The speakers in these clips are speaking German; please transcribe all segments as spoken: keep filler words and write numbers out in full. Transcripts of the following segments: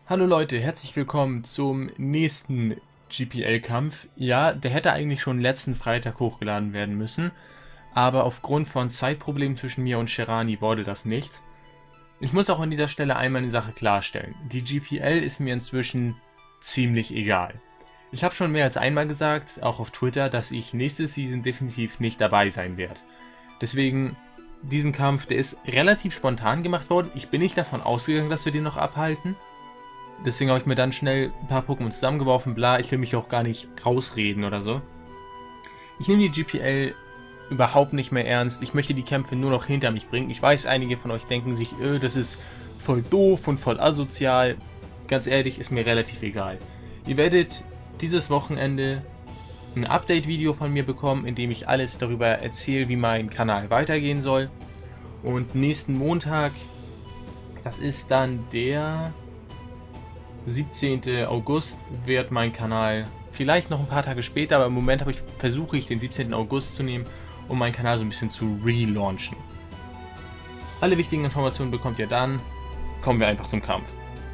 Hallo Leute, herzlich willkommen zum nächsten G P L-Kampf. Ja, der hätte eigentlich schon letzten Freitag hochgeladen werden müssen, aber aufgrund von Zeitproblemen zwischen mir und Sherani wurde das nicht. Ich muss auch an dieser Stelle einmal eine Sache klarstellen. Die G P L ist mir inzwischen ziemlich egal. Ich habe schon mehr als einmal gesagt, auch auf Twitter, dass ich nächste Season definitiv nicht dabei sein werde. Deswegen, diesen Kampf, der ist relativ spontan gemacht worden. Ich bin nicht davon ausgegangen, dass wir den noch abhalten. Deswegen habe ich mir dann schnell ein paar Pokémon zusammengeworfen, bla, ich will mich auch gar nicht rausreden oder so. Ich nehme die G P L überhaupt nicht mehr ernst, ich möchte die Kämpfe nur noch hinter mich bringen. Ich weiß, einige von euch denken sich, öh, das ist voll doof und voll asozial. Ganz ehrlich, ist mir relativ egal. Ihr werdet dieses Wochenende ein Update-Video von mir bekommen, in dem ich alles darüber erzähle, wie mein Kanal weitergehen soll. Und nächsten Montag, das ist dann der siebzehnten August, wird mein Kanal vielleicht noch ein paar Tage später, aber im Moment ich, versuche ich den siebzehnten August zu nehmen, um meinen Kanal so ein bisschen zu relaunchen. Alle wichtigen Informationen bekommt ihr dann. Kommen wir einfach zum Kampf.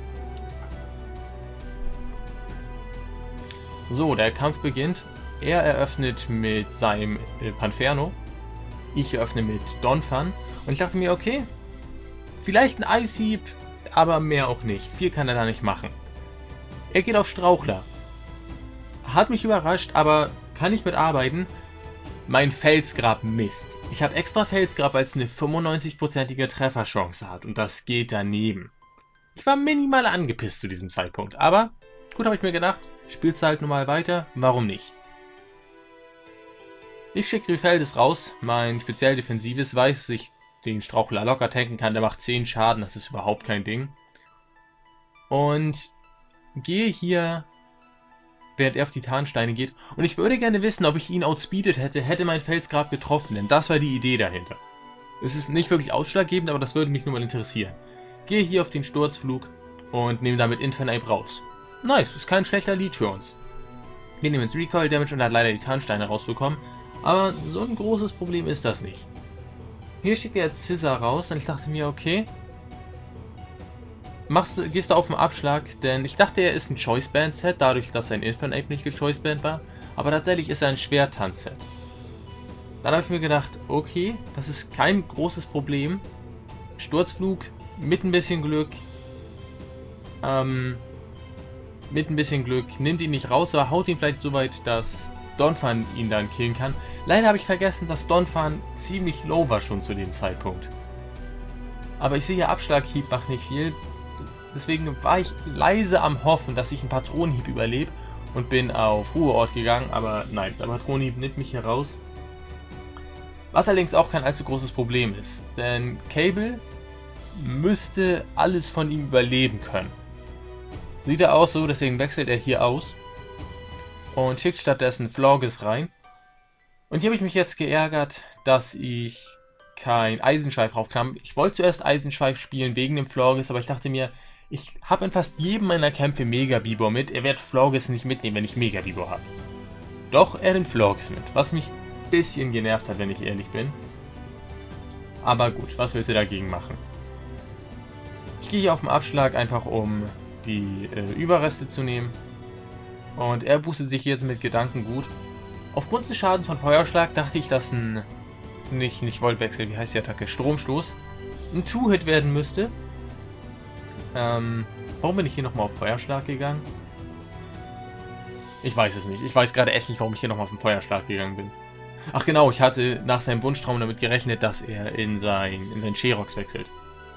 So, der Kampf beginnt. Er eröffnet mit seinem äh, Panferno. Ich eröffne mit Donphan. Und ich dachte mir, okay, vielleicht ein Eishieb, aber mehr auch nicht. Viel kann er da nicht machen. Er geht auf Strauchler. Hat mich überrascht, aber kann ich mitarbeiten. Mein Felsgrab misst. Ich habe extra Felsgrab, weil es eine fünfundneunzig-prozentige Trefferchance hat. Und das geht daneben. Ich war minimal angepisst zu diesem Zeitpunkt. Aber gut, habe ich mir gedacht, spielst halt normal weiter. Warum nicht? Ich schicke Grifeldes raus. Mein speziell defensives weiß, dass ich den Strauchler locker tanken kann. Der macht zehn Schaden. Das ist überhaupt kein Ding. Und gehe hier, während er auf die Tarnsteine geht. Und ich würde gerne wissen, ob ich ihn outspeedet hätte, hätte mein Felsgrab getroffen. Denn das war die Idee dahinter. Es ist nicht wirklich ausschlaggebend, aber das würde mich nur mal interessieren. Gehe hier auf den Sturzflug und nehme damit Infernape raus. Nice, ist kein schlechter Lead für uns. Wir nehmen jetzt Recoil Damage und er hat leider die Tarnsteine rausbekommen. Aber so ein großes Problem ist das nicht. Hier schickt er jetzt Scissor raus und ich dachte mir, okay, machst, gehst du auf den Abschlag, denn ich dachte, er ist ein Choice-Band-Set, dadurch, dass sein Infernape nicht gechoice-band war, aber tatsächlich ist er ein Schwertanz-Set. Dann habe ich mir gedacht, okay, das ist kein großes Problem. Sturzflug mit ein bisschen Glück, ähm, mit ein bisschen Glück, nimmt ihn nicht raus, aber haut ihn vielleicht so weit, dass Donphan ihn dann killen kann. Leider habe ich vergessen, dass Donphan ziemlich low war schon zu dem Zeitpunkt. Aber ich sehe hier, Abschlaghieb macht nicht viel. Deswegen war ich leise am Hoffen, dass ich einen Patronenhieb überlebe und bin auf Ruheort gegangen. Aber nein, der Patronenhieb nimmt mich hier raus. Was allerdings auch kein allzu großes Problem ist. Denn Cable müsste alles von ihm überleben können. Sieht er auch so, deswegen wechselt er hier aus. Und schickt stattdessen Florges rein. Und hier habe ich mich jetzt geärgert, dass ich kein Eisenschweif draufkam. Ich wollte zuerst Eisenschweif spielen wegen dem Florges, aber ich dachte mir, ich habe in fast jedem meiner Kämpfe Mega-Bibor mit. Er wird Florges nicht mitnehmen, wenn ich Mega-Bibor habe. Doch, er nimmt Florges mit, was mich ein bisschen genervt hat, wenn ich ehrlich bin. Aber gut, was willst du dagegen machen? Ich gehe hier auf den Abschlag, einfach um die äh, Überreste zu nehmen. Und er boostet sich jetzt mit Gedanken gut. Aufgrund des Schadens von Feuerschlag dachte ich, dass ein, nicht, nicht Voltwechsel, wie heißt die Attacke, Stromstoß, ein Two-Hit werden müsste. Ähm, warum bin ich hier nochmal auf Feuerschlag gegangen? Ich weiß es nicht. Ich weiß gerade echt nicht, warum ich hier nochmal auf den Feuerschlag gegangen bin. Ach genau, ich hatte nach seinem Wunschtraum damit gerechnet, dass er in sein, in sein Sherox wechselt.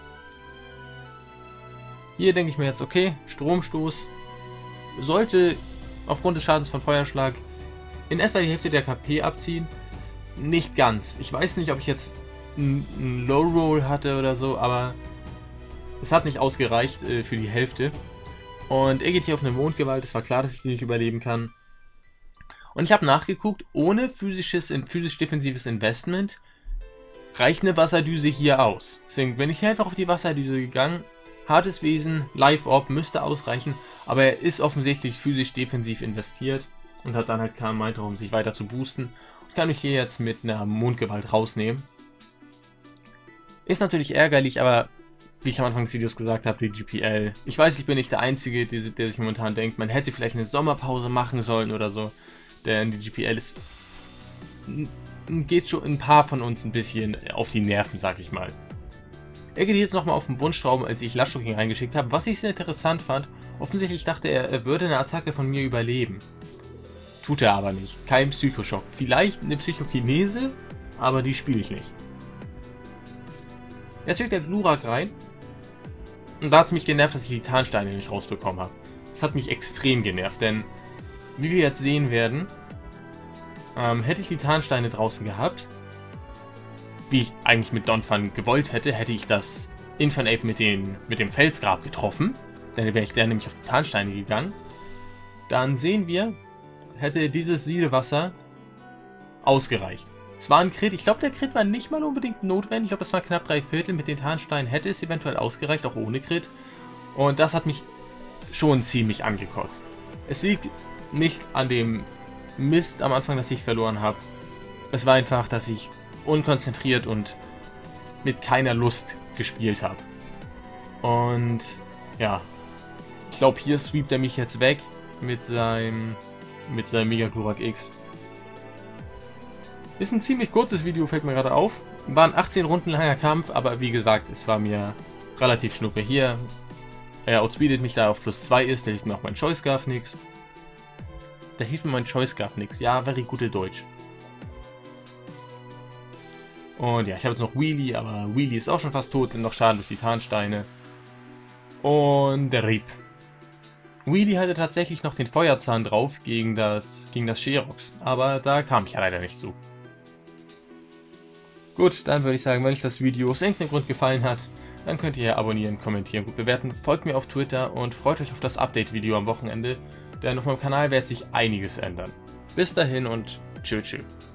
Hier denke ich mir jetzt, okay, Stromstoß sollte aufgrund des Schadens von Feuerschlag in etwa die Hälfte der K P abziehen. Nicht ganz. Ich weiß nicht, ob ich jetzt einen Low Roll hatte oder so, aber es hat nicht ausgereicht äh, für die Hälfte. Und er geht hier auf eine Mondgewalt. Es war klar, dass ich die nicht überleben kann. Und ich habe nachgeguckt, ohne physisches, physisch-defensives Investment reicht eine Wasserdüse hier aus. Deswegen bin ich hier einfach auf die Wasserdüse gegangen. Hartes Wesen, Live-Orb müsste ausreichen, aber er ist offensichtlich physisch-defensiv investiert und hat dann halt keinen Mind, um sich weiter zu boosten. Und kann mich hier jetzt mit einer Mondgewalt rausnehmen. Ist natürlich ärgerlich, aber wie ich am Anfang des Videos gesagt habe, die G P L. Ich weiß, ich bin nicht der Einzige, der, der sich momentan denkt, man hätte vielleicht eine Sommerpause machen sollen oder so. Denn die G P L ist, geht schon ein paar von uns ein bisschen auf die Nerven, sag ich mal. Er geht jetzt nochmal auf den Wunschtraum, als ich Lashooking reingeschickt habe, was ich sehr interessant fand. Offensichtlich dachte er, er würde eine Attacke von mir überleben. Tut er aber nicht. Kein Psychoschock. Vielleicht eine Psychokinese, aber die spiele ich nicht. Jetzt schickt der Glurak rein. Und da hat es mich genervt, dass ich die Tarnsteine nicht rausbekommen habe. Das hat mich extrem genervt, denn wie wir jetzt sehen werden, ähm, hätte ich die Tarnsteine draußen gehabt, wie ich eigentlich mit Donphan gewollt hätte, hätte ich das Infernape mit, den, mit dem Felsgrab getroffen. Dann wäre ich dann nämlich auf die Tarnsteine gegangen. Dann sehen wir, hätte dieses Siedewasser ausgereicht. Es war ein Crit, ich glaube der Crit war nicht mal unbedingt notwendig, ich glaube das war knapp drei Viertel, mit den Tarnsteinen hätte es eventuell ausgereicht, auch ohne Crit. Und das hat mich schon ziemlich angekotzt. Es liegt nicht an dem Mist am Anfang, dass ich verloren habe. Es war einfach, dass ich unkonzentriert und mit keiner Lust gespielt habe. Und ja, ich glaube hier sweept er mich jetzt weg mit seinem, mit seinem Mega Glurak X. Ist ein ziemlich kurzes Video, fällt mir gerade auf. War ein achtzehn Runden langer Kampf, aber wie gesagt, es war mir relativ schnuppe. Hier, er outspeedet mich, da er auf plus zwei ist, da hilft mir auch mein Choice Scarf nix. Da hilft mir mein Choice Scarf nix. Ja, very gute Deutsch. Und ja, ich habe jetzt noch Wheelie, aber Wheelie ist auch schon fast tot, noch Schaden durch die Tarnsteine. Und der Rieb. Wheelie hatte tatsächlich noch den Feuerzahn drauf gegen das, gegen das Sherox, aber da kam ich ja leider nicht zu. Gut, dann würde ich sagen, wenn euch das Video aus irgendeinem Grund gefallen hat, dann könnt ihr abonnieren, kommentieren, gut bewerten, folgt mir auf Twitter und freut euch auf das Update-Video am Wochenende, denn auf meinem Kanal wird sich einiges ändern. Bis dahin und tschüss, tschüss.